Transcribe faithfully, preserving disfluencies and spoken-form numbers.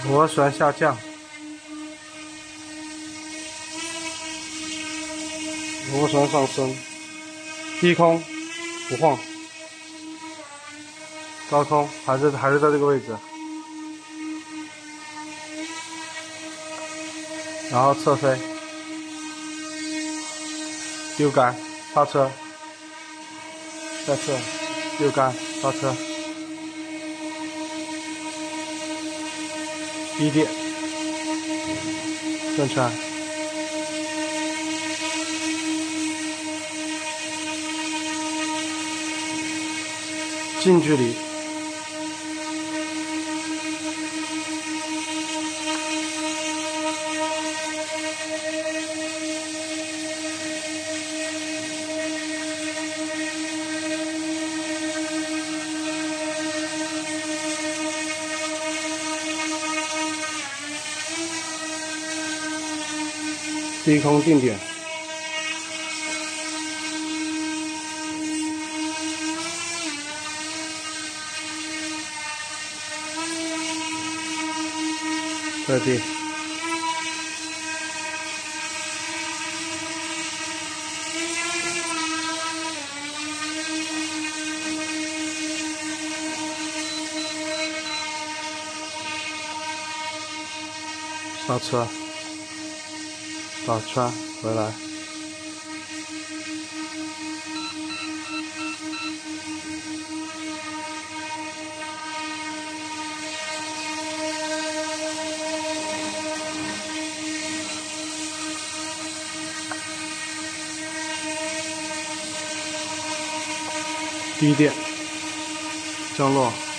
螺旋下降，螺旋上升，低空不晃，高空还是还是在这个位置，然后侧飞，丢杆，刹车，再侧，丢杆，刹车。 低点，正圈，近距离，低空定点，落地，刹车。 倒圈回来，低点降落。